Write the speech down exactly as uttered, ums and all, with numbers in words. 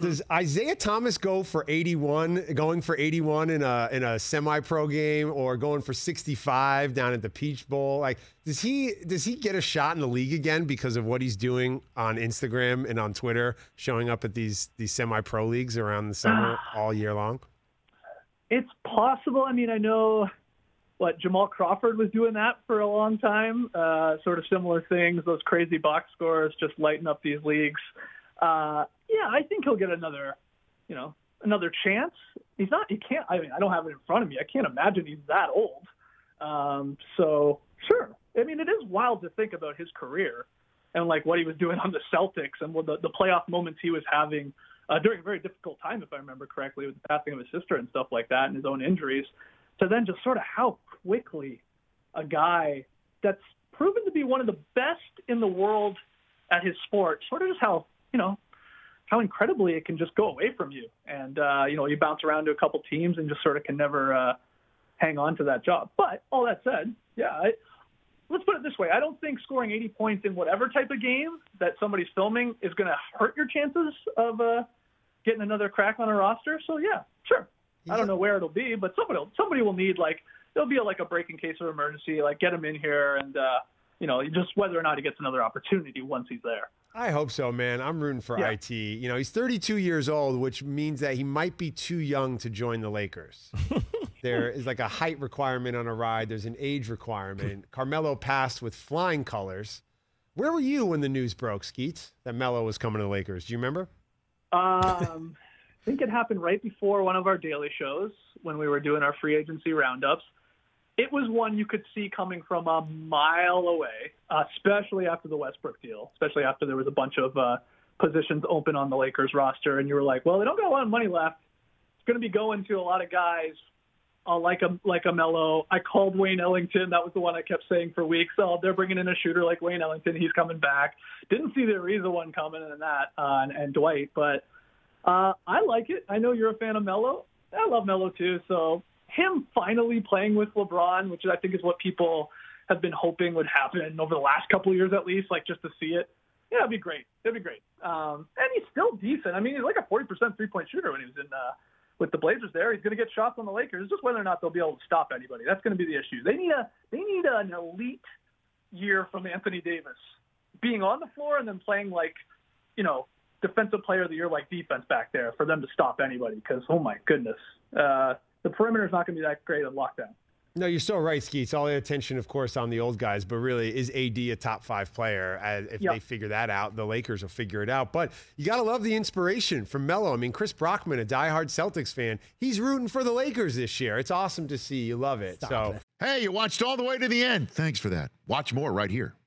Does Isaiah Thomas go for eighty-one, going for eighty-one in a in a semi-pro game, or going for sixty-five down at the Peach Bowl? Like, does he does he get a shot in the league again because of what he's doing on Instagram and on Twitter, showing up at these these semi-pro leagues around the summer all year long? It's possible. I mean, I know what Jamal Crawford was doing that for a long time. Uh, sort of similar things, those crazy box scores, just lighting up these leagues. Uh, yeah, I think he'll get another, you know, another chance. He's not, he can't, I mean, I don't have it in front of me. I can't imagine he's that old. Um, so sure. I mean, it is wild to think about his career and like what he was doing on the Celtics and what the, the playoff moments he was having uh, during a very difficult time, if I remember correctly, with the passing of his sister and stuff like that and his own injuries. To then just sort of how quickly a guy that's proven to be one of the best in the world at his sport, sort of just how, you know, how incredibly it can just go away from you. And, uh, you know, you bounce around to a couple teams and just sort of can never uh, hang on to that job. But all that said, yeah, I, let's put it this way. I don't think scoring eighty points in whatever type of game that somebody's filming is going to hurt your chances of uh, getting another crack on a roster. So, yeah, sure. I don't know where it'll be, but somebody will, somebody will need, like, there'll be a, like a break in case of emergency, like get him in here and, uh, you know, just whether or not he gets another opportunity once he's there. I hope so, man. I'm rooting for yeah. I T. You know, he's thirty-two years old, which means that he might be too young to join the Lakers. There is like a height requirement on a ride. There's an age requirement. Carmelo passed with flying colors. Where were you when the news broke, Skeets, that Melo was coming to the Lakers? Do you remember? Um, I think it happened right before one of our daily shows when we were doing our free agency roundups. It was one you could see coming from a mile away, uh, especially after the Westbrook deal, especially after there was a bunch of uh, positions open on the Lakers roster. And you were like, well, they don't got a lot of money left. It's going to be going to a lot of guys uh, like a like a Melo. I called Wayne Ellington. That was the one I kept saying for weeks. Oh, they're bringing in a shooter like Wayne Ellington. He's coming back. Didn't see the Ariza one coming and that uh, and, and Dwight. But uh, I like it. I know you're a fan of Melo. I love Melo too. So him finally playing with LeBron, which I think is what people have been hoping would happen over the last couple of years at least, like just to see it. Yeah, it'd be great. It'd be great. Um, and he's still decent. I mean, he's like a forty percent three-point shooter when he was in uh, with the Blazers there. He's going to get shots on the Lakers. It's just whether or not they'll be able to stop anybody. That's going to be the issue. They need a they need an elite year from Anthony Davis, being on the floor and then playing like, you know, defensive player of the year like defense back there for them to stop anybody. Because, oh, my goodness. Uh, the perimeter is not going to be that great in lockdown. No, you're so right, Skeets. All the attention, of course, on the old guys, but really, is A D a top five player? Uh, if yep. they figure that out, the Lakers will figure it out. But you got to love the inspiration from Melo. I mean, Chris Brockman, a diehard Celtics fan, he's rooting for the Lakers this year. It's awesome to see. You love it. Stop so, it. Hey, you watched all the way to the end. Thanks for that. Watch more right here.